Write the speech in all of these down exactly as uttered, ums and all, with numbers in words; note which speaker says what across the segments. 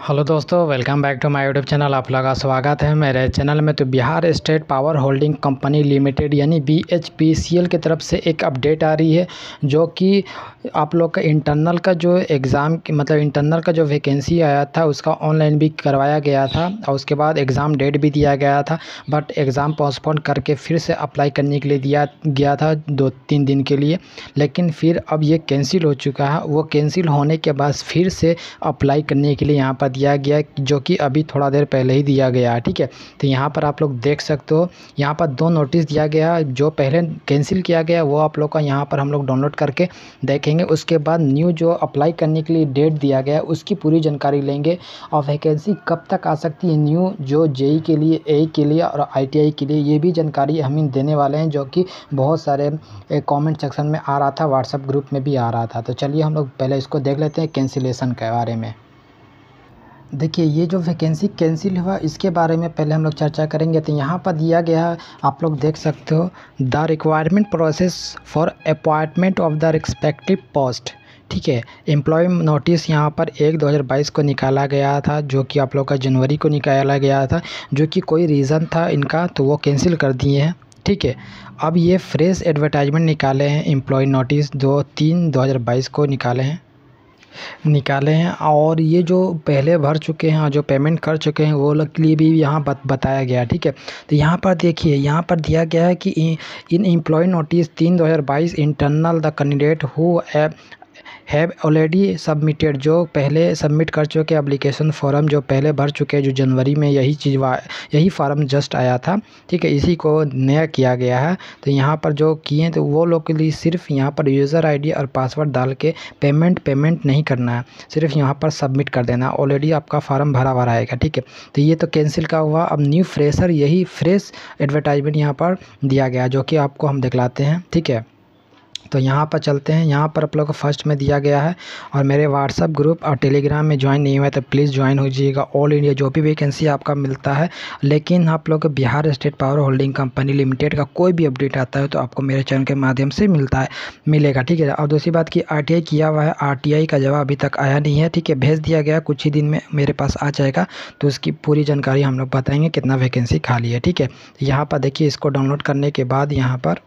Speaker 1: Hello दोस्तों, welcome back to my YouTube channel. आप लोगों का स्वागत है मेरे चैनल में। तो Bihar state power holding company limited यानी B H P C L की तरफ से एक अपडेट आ रही है, जो कि आप लोग का इंटरनल का जो एग्ज़ाम मतलब इंटरनल का जो वैकेंसी आया था उसका ऑनलाइन भी करवाया गया था और उसके बाद एग्ज़ाम डेट भी दिया गया था। बट एग्ज़ाम पोस्टपोन करके फिर से अप्लाई करने के लिए दिया गया था दो तीन दिन के लिए, लेकिन फिर अब ये कैंसिल हो चुका है। वो कैंसिल होने के बाद फिर से अप्लाई करने के लिए यहाँ पर दिया गया, जो कि अभी थोड़ा देर पहले ही दिया गया है। ठीक है, तो यहाँ पर आप लोग देख सकते हो, यहाँ पर दो नोटिस दिया गया है। जो पहले कैंसिल किया गया वो आप लोग का यहाँ पर हम लोग डाउनलोड करके देखेंगे। उसके बाद न्यू जो अप्लाई करने के लिए डेट दिया गया है उसकी पूरी जानकारी लेंगे और वैकेंसी कब तक आ सकती है न्यू जो जे ई के लिए, ए ई के लिए और आई टी आई के लिए, ये भी जानकारी हम देने वाले हैं, जो कि बहुत सारे कमेंट सेक्शन में आ रहा था, व्हाट्सएप ग्रुप में भी आ रहा था। तो चलिए हम लोग पहले इसको देख लेते हैं कैंसिलेशन के बारे में। देखिए, ये जो वैकेंसी कैंसिल हुआ इसके बारे में पहले हम लोग चर्चा करेंगे। तो यहाँ पर दिया गया है, आप लोग देख सकते हो, the requirement process for appointment of the respective post. ठीक है, एम्प्लॉय नोटिस यहाँ पर एक दो हज़ार बाईस को निकाला गया था, जो कि आप लोग का जनवरी को निकाला गया था, जो कि कोई रीज़न था इनका तो वो कैंसिल कर दिए हैं। ठीक है, अब ये फ्रेश एडवर्टाइजमेंट निकाले हैं, एम्प्लॉय नोटिस दो तीन दो हज़ार बाईस को निकाले हैं निकाले हैं और ये जो पहले भर चुके हैं, जो पेमेंट कर चुके हैं, वो लोग के लिए भी यहाँ बत, बताया गया। ठीक है, तो यहाँ पर देखिए, यहाँ पर दिया गया है कि इन एम्प्लॉय नोटिस तीन दो हज़ार बाईस internal the candidate who have already submitted, जो पहले सबमिट कर चुके एप्लीकेशन फॉर्म, जो पहले भर चुके हैं, जो जनवरी में यही चीज़ यही फॉर्म जस्ट आया था। ठीक है, इसी को नया किया गया है। तो यहाँ पर जो किए हैं तो वो लोग के लिए सिर्फ यहाँ पर यूज़र आईडी और पासवर्ड डाल के पेमेंट पेमेंट नहीं करना है, सिर्फ यहाँ पर सबमिट कर देना। ऑलरेडी आपका फॉर्म भरा भरा आएगा। ठीक है, तो ये तो कैंसिल का हुआ। अब न्यू फ्रेशर, यही फ्रेश एडवर्टाइजमेंट यहाँ पर दिया गया, जो कि आपको हम दिखलाते हैं। ठीक है, तो यहाँ पर चलते हैं। यहाँ पर आप लोग को फर्स्ट में दिया गया है, और मेरे व्हाट्सअप ग्रुप और टेलीग्राम में ज्वाइन नहीं हुआ है तो प्लीज़ ज्वाइन हो जाइएगा। ऑल इंडिया जो भी वैकेंसी आपका मिलता है, लेकिन आप लोग को Bihar state power holding company limited का कोई भी अपडेट आता है तो आपको मेरे चैनल के माध्यम से मिलता है मिलेगा। ठीक है, और दूसरी बात की आर टी आई किया हुआ है, आर टी आई का जवाब अभी तक आया नहीं है। ठीक है, भेज दिया गया, कुछ ही दिन में मेरे पास आ जाएगा, तो उसकी पूरी जानकारी हम लोग बताएंगे कितना वैकेंसी खाली है। ठीक है, यहाँ पर देखिए, इसको डाउनलोड करने के बाद यहाँ पर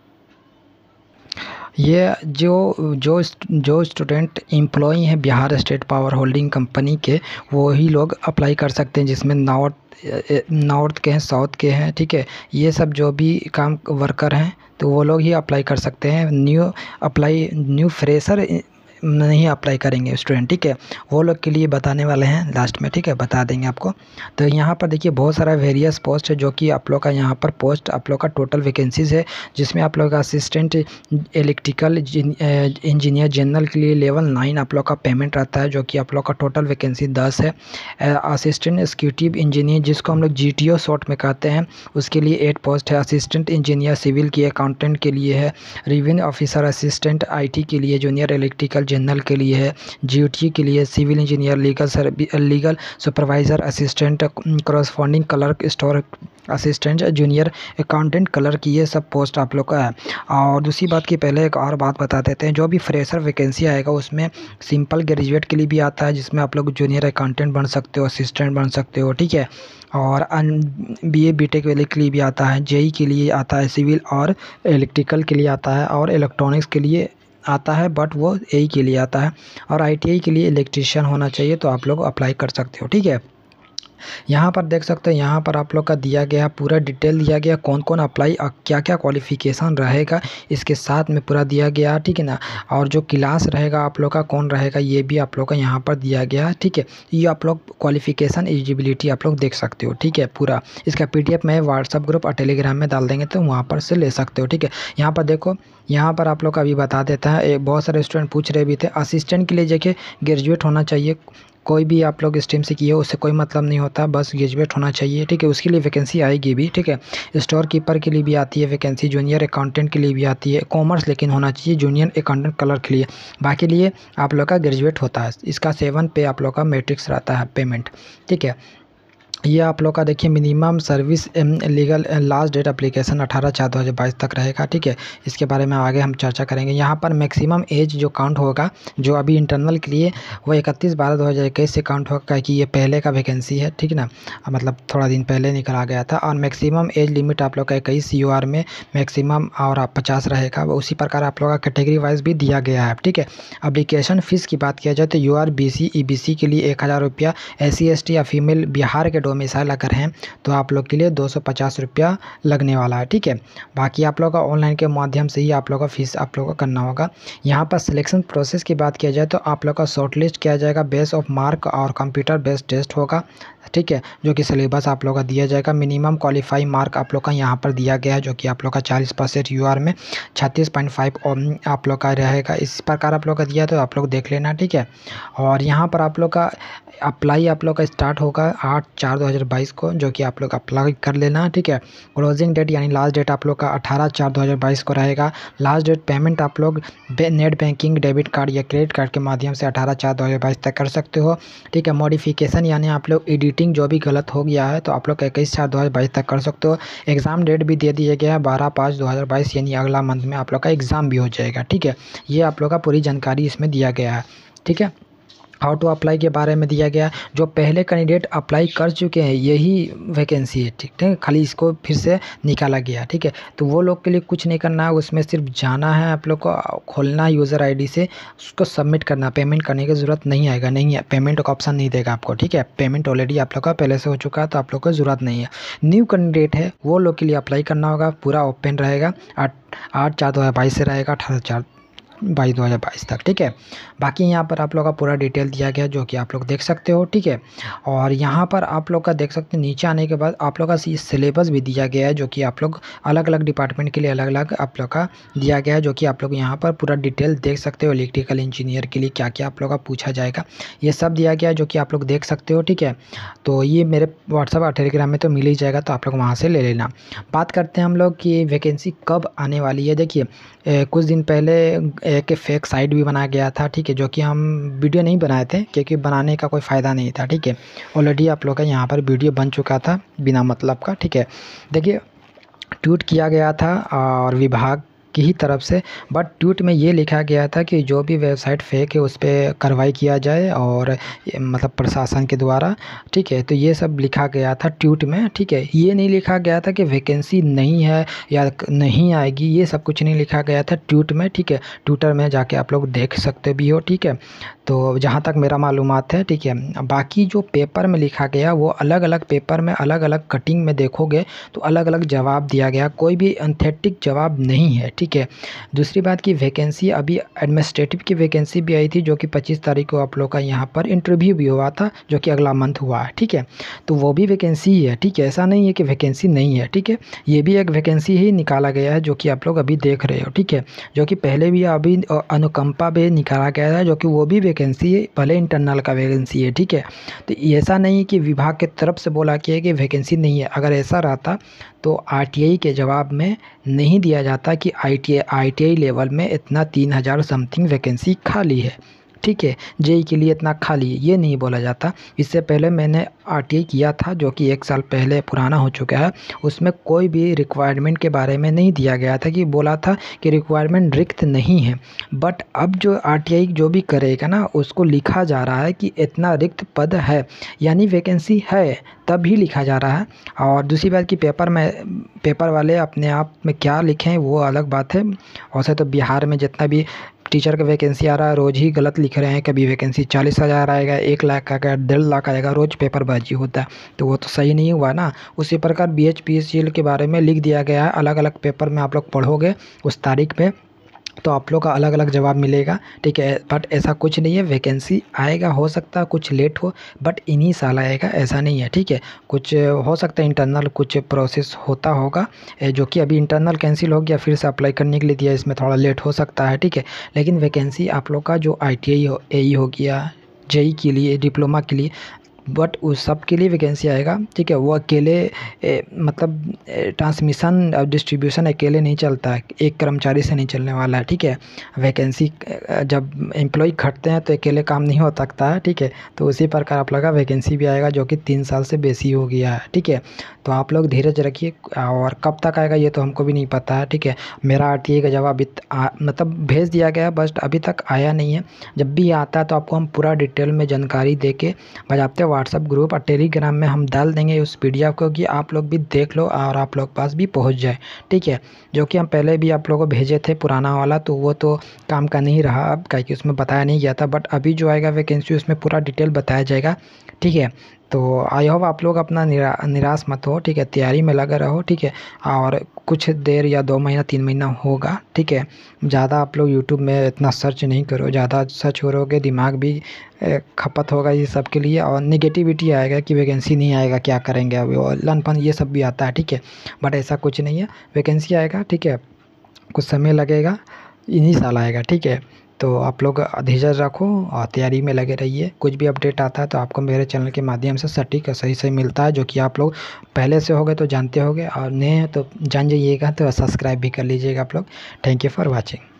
Speaker 1: ये जो जो जो स्टूडेंट एम्प्लॉई हैं Bihar state power holding company के, वो ही लोग अप्लाई कर सकते हैं, जिसमें नॉर्थ नॉर्थ के हैं, साउथ के हैं। ठीक है, ये सब जो भी काम वर्कर हैं तो वो लोग ही अप्लाई कर सकते हैं। न्यू अप्लाई न्यू फ्रेशर नहीं अप्लाई करेंगे स्टूडेंट। ठीक है, वो लोग के लिए बताने वाले हैं लास्ट में। ठीक है, बता देंगे आपको। तो यहाँ पर देखिए, बहुत सारा वेरियस पोस्ट है, जो कि आप लोग का यहाँ पर पोस्ट आप लोग का टोटल वैकेंसीज है, जिसमें आप लोग का असिस्टेंट इलेक्ट्रिकल इंजीनियर जनरल के लिए लेवल नाइन आप लोग का पेमेंट रहता है, जो कि आप लोग का टोटल वैकेंसी दस है। असिस्टेंट एग्जीक्यूटिव इंजीनियर, जिसको हम लोग जी टी ओ शॉर्ट में कहते हैं, उसके लिए एट पोस्ट है। असिस्टेंट इंजीनियर सिविल की अकाउंटेंट के लिए है। Revenue officer assistant I T के लिए, जूनियर इलेक्ट्रिकल जनरल के लिए है। जी टी के लिए civil engineer, legal service, legal supervisor assistant, corresponding clerk, store assistant, junior accountant clerk, ये सब पोस्ट आप लोग का है। और दूसरी बात की पहले एक और बात बता देते हैं, जो भी फ्रेशर वैकेंसी आएगा उसमें सिंपल ग्रेजुएट के लिए भी आता है, जिसमें आप लोग जूनियर अकाउंटेंट बन सकते हो, असिस्टेंट बन सकते हो। ठीक है, और बी ए बी टेक वाले के लिए भी आता है, जे ई के लिए आता है, सिविल और इलेक्ट्रिकल के लिए आता है, और इलेक्ट्रॉनिक्स के लिए आता है, बट वो ए ई के लिए आता है, और आई टी आई के लिए इलेक्ट्रीशियन होना चाहिए, तो आप लोग अप्लाई कर सकते हो। ठीक है, यहाँ पर देख सकते हैं, यहाँ पर आप लोग का दिया गया पूरा डिटेल दिया गया, कौन कौन अप्लाई, क्या क्या क्वालिफ़िकेशन रहेगा, इसके साथ में पूरा दिया गया। ठीक है ना, और जो क्लास रहेगा आप लोग का कौन रहेगा, ये भी आप लोग का यहाँ पर दिया गया है। ठीक है, ये आप लोग क्वालिफ़िकेशन एलिजिबिलिटी आप लोग देख सकते हो। ठीक है, पूरा इसका पी डी एफ मैं व्हाट्सअप ग्रुप और टेलीग्राम में डाल देंगे, तो वहाँ पर से ले सकते हो। ठीक है, यहाँ पर देखो, यहाँ पर आप लोग का अभी बता देता है, बहुत सारे स्टूडेंट पूछ रहे भी थे, असिस्टेंट के लिए देखिए ग्रेजुएट होना चाहिए, कोई भी आप लोग स्ट्रीम से किए हो उससे कोई मतलब नहीं होता, बस ग्रेजुएट होना चाहिए। ठीक है, उसके लिए वैकेंसी आएगी भी। ठीक है, स्टोर कीपर के लिए भी आती है वैकेंसी, जूनियर अकाउंटेंट के लिए भी आती है, कॉमर्स लेकिन होना चाहिए, जूनियर अकाउंटेंट क्लर्क के लिए, बाकी लिए आप लोग का ग्रेजुएट होता है। इसका सेवन पे आप लोग का मैट्रिक्स रहता है पेमेंट। ठीक है, ये आप लोग का देखिए minimum service legal last date application अठारह चार दो हज़ार बाईस तक रहेगा, ठीक है। इसके बारे में आगे हम चर्चा करेंगे। यहाँ पर मैक्सिमम एज जो काउंट होगा जो अभी इंटरनल के लिए वो इकतीस बारह दो हज़ार इक्कीस से काउंट होगा, कि ये पहले का वैकेंसी है, ठीक ना, मतलब थोड़ा दिन पहले निकला गया था। और मैक्सिमम एज लिमिट आप लोग का इक्कीस सी यू आर में मैक्सिमम और आप पचास रहेगा, उसी प्रकार आप लोग का कैटेगरी वाइज भी दिया गया है, ठीक है। एप्लीकेशन फ़ीस की बात किया जाए तो U R B C E B C के लिए एक हज़ार रुपया, एस सी एस टी या फीमेल बिहार के मिसाइल अगर हैं तो आप लोग के लिए दो सौ पचास रुपया लगने वाला है, ठीक है। बाकी आप लोग का ऑनलाइन के माध्यम से ही आप लोग का फीस आप लोग को करना होगा। यहाँ पर सिलेक्शन प्रोसेस की बात किया जाए तो आप लोग का शॉर्ट लिस्ट किया जाएगा बेस ऑफ मार्क और कंप्यूटर बेस्ड टेस्ट होगा, ठीक है, जो कि सिलेबस आप लोग का दिया जाएगा। मिनिमम क्वालिफाई मार्क आप लोग का यहाँ पर दिया गया है, जो कि आप लोग का चालीस परसेंट यू आर में छत्तीस पॉइंट फाइव आप लोग का रहेगा। इस प्रकार आप लोग का दिया तो आप लोग देख लेना, ठीक है। और यहाँ पर आप लोग का अप्लाई आप लोग का स्टार्ट होगा आठ चार दो हज़ार बाईस को, जो कि आप लोग अप्लाई कर लेना, ठीक है। क्लोजिंग डेट यानी लास्ट डेट आप लोग का अठारह चार दो हज़ार बाईस को रहेगा। लास्ट डेट पेमेंट आप लोग नेट बैंकिंग, डेबिट कार्ड या क्रेडिट कार्ड के माध्यम से अठारह चार दो हज़ार बाईस तक कर सकते हो, ठीक है। मॉडिफिकेशन यानी आप लोग एडिटिंग जो भी गलत हो गया है तो आप लोग इक्कीस चार दो हज़ार बाईस तक कर सकते हो। एग्ज़ाम डेट भी दे दिया गया है बारह पाँच दो हज़ार बाईस, यानी अगला मंथ में आप लोग का एग्ज़ाम भी हो जाएगा, ठीक है। ये आप लोग का पूरी जानकारी इसमें दिया गया है, ठीक है। हाउ टू अप्लाई के बारे में दिया गया, जो पहले कैंडिडेट अप्लाई कर चुके हैं यही वैकेंसी है, ठीक है, खाली इसको फिर से निकाला गया, ठीक है। तो वो लोग के लिए कुछ नहीं करना है, उसमें सिर्फ जाना है आप लोग को, खोलना यूज़र आईडी से उसको सबमिट करना, पेमेंट करने की ज़रूरत नहीं आएगा, नहीं है पेमेंट का ऑप्शन नहीं देगा आपको, ठीक है। पेमेंट ऑलरेडी आप लोग का पहले से हो चुका है तो आप लोग को ज़रूरत नहीं है। न्यू कैंडिडेट है वो लोग के लिए अप्लाई करना होगा, पूरा ओपन रहेगा, आठ आठ चार दो हज़ार बाईस से रहेगा अठारह चार बाईस दो हज़ार बाईस तक, ठीक है। बाकी यहाँ पर आप लोग का पूरा डिटेल दिया गया जो कि आप लोग देख सकते हो, ठीक है। और यहाँ पर आप लोग का देख सकते हैं नीचे आने के बाद आप लोग का सिलेबस भी दिया गया है, जो कि आप लोग अलग अलग डिपार्टमेंट के लिए अलग अलग आप लोग का दिया गया है, जो कि आप लोग यहाँ पर पूरा डिटेल देख सकते हो। इलेक्ट्रिकल इंजीनियर के लिए क्या क्या आप लोग का पूछा जाएगा ये सब दिया गया है, जो कि आप लोग देख सकते हो, ठीक है। तो ये मेरे व्हाट्सएप और टेलीग्राम में तो मिल ही जाएगा, तो आप लोग वहाँ से ले लेना। बात करते हैं हम लोग कि वैकेंसी कब आने वाली है। देखिए कुछ दिन पहले एक फेक साइट भी बनाया गया था, ठीक है, जो कि हम वीडियो नहीं बनाए थे क्योंकि बनाने का कोई फ़ायदा नहीं था, ठीक है। ऑलरेडी आप लोग का यहाँ पर वीडियो बन चुका था बिना मतलब का, ठीक है। देखिए ट्वीट किया गया था और विभाग की ही तरफ से, बट ट्वीट में ये लिखा गया था कि जो भी वेबसाइट फेक है उस पर कार्रवाई किया जाए और मतलब प्रशासन के द्वारा, ठीक है। तो ये सब लिखा गया था ट्वीट में, ठीक है। ये नहीं लिखा गया था कि वैकेंसी नहीं है या नहीं आएगी, ये सब कुछ नहीं लिखा गया था ट्वीट में, ठीक है। ट्विटर में जाके आप लोग देख सकते भी हो, ठीक है। तो जहाँ तक मेरा मालूमात है, ठीक है। बाकी जो पेपर में लिखा गया वो अलग अलग पेपर में अलग अलग कटिंग में देखोगे तो अलग अलग जवाब दिया गया, कोई भी एंथेटिक जवाब नहीं है, ठीक है। दूसरी बात की वैकेंसी अभी एडमिनिस्ट्रेटिव की वैकेंसी भी आई थी, जो कि पच्चीस तारीख को आप लोग का यहाँ पर इंटरव्यू भी हुआ था, जो कि अगला मंथ हुआ है, ठीक है। तो वो भी वैकेंसी ही है, ठीक है, ऐसा नहीं है कि वैकेंसी नहीं है, ठीक है। ये भी एक वैकेंसी ही निकाला गया है जो कि आप लोग अभी देख रहे हो, ठीक है। जो कि पहले भी अभी अनुकंपा भी निकाला गया है, जो कि वो भी वैकेंसी है, भले इंटरनल का वैकेंसी है, ठीक है। तो ऐसा नहीं कि विभाग की तरफ से बोला कि, कि वैकेंसी नहीं है। अगर ऐसा रहता तो आर टी आई के जवाब में नहीं दिया जाता कि I T I I T I level में इतना तीन हज़ार समथिंग वैकेंसी खाली है, ठीक है, जेई के लिए इतना खाली है, ये नहीं बोला जाता। इससे पहले मैंने आर टी आई किया था जो कि एक साल पहले पुराना हो चुका है, उसमें कोई भी रिक्वायरमेंट के बारे में नहीं दिया गया था कि बोला था कि रिक्वायरमेंट रिक्त नहीं है। बट अब जो आर टी आई जो भी करेगा ना उसको लिखा जा रहा है कि इतना रिक्त पद है, यानी वैकेंसी है तब ही लिखा जा रहा है। और दूसरी बात कि पेपर में पेपर वाले अपने आप में क्या लिखें वो अलग बात है। वैसे तो बिहार में जितना भी टीचर का वैकेंसी आ रहा है रोज़ ही गलत लिख रहे हैं, कभी वैकेंसी चालीस हज़ार आएगा, एक लाख का आएगा, डेढ़ लाख आएगा, रोज़ पेपरबाजी होता है, तो वो तो सही नहीं हुआ ना। उसी प्रकार B H P C L के बारे में लिख दिया गया है, अलग अलग पेपर में आप लोग पढ़ोगे उस तारीख पे तो आप लोग का अलग अलग जवाब मिलेगा, ठीक है। बट ऐसा कुछ नहीं है, वैकेंसी आएगा, हो सकता है कुछ लेट हो बट इन्हीं साल आएगा, ऐसा नहीं है, ठीक है। कुछ हो सकता है इंटरनल कुछ प्रोसेस होता होगा, जो कि अभी इंटरनल कैंसिल हो गया, फिर से अप्लाई करने के लिए दिया, इसमें थोड़ा लेट हो सकता है, ठीक है। लेकिन वैकेंसी आप लोग का जो आई टी आई हो, ए ई हो गया, जेई के लिए, डिप्लोमा के लिए बट उस सब के लिए वैकेंसी आएगा, ठीक है। वो अकेले ए, मतलब ट्रांसमिशन और डिस्ट्रीब्यूशन अकेले नहीं चलता है, एक कर्मचारी से नहीं चलने वाला है, ठीक है। वैकेंसी जब एम्प्लॉय घटते हैं तो अकेले काम नहीं हो सकता है, ठीक है। तो उसी प्रकार आप लोग का वैकेंसी भी आएगा जो कि तीन साल से बेसी हो गया है, ठीक है। तो आप लोग धीरज रखिए, और कब तक आएगा ये तो हमको भी नहीं पता है, ठीक है। मेरा आरटीए का जवाब अभी आ, मतलब भेज दिया गया है, बस अभी तक आया नहीं है। जब भी आता है तो आपको हम पूरा डिटेल में जानकारी दे के बजाते व्हाट्सअप ग्रुप और टेलीग्राम में हम डाल देंगे उस पीडीएफ को, कि आप लोग भी देख लो और आप लोग पास भी पहुंच जाए, ठीक है। जो कि हम पहले भी आप लोगों को भेजे थे पुराना वाला, तो वो तो काम का नहीं रहा अब, क्या कि उसमें बताया नहीं गया था। बट अभी जो आएगा वैकेंसी उसमें पूरा डिटेल बताया जाएगा, ठीक है। तो आई होप आप लोग अपना निरा निराश मत हो, ठीक है। तैयारी में लगा रहो, ठीक है। और कुछ देर या दो महीना तीन महीना होगा, ठीक है। ज़्यादा आप लोग यूट्यूब में इतना सर्च नहीं करो, ज़्यादा सर्च करोगे दिमाग भी खपत होगा ये सब के लिए, और नेगेटिविटी आएगा कि वैकेंसी नहीं आएगा क्या करेंगे अभी, और लनपन ये सब भी आता है, ठीक है। बट ऐसा कुछ नहीं है, वैकेंसी आएगा, ठीक है। कुछ समय लगेगा, इन्हीं साल आएगा, ठीक है। तो आप लोग धीरज रखो और तैयारी में लगे रहिए। कुछ भी अपडेट आता है तो आपको मेरे चैनल के माध्यम से सटीक और सही सही मिलता है, जो कि आप लोग पहले से होगे तो जानते होगे, और नए हैं तो जान जाइएगा तो सब्सक्राइब भी कर लीजिएगा आप लोग। Thank you for watching.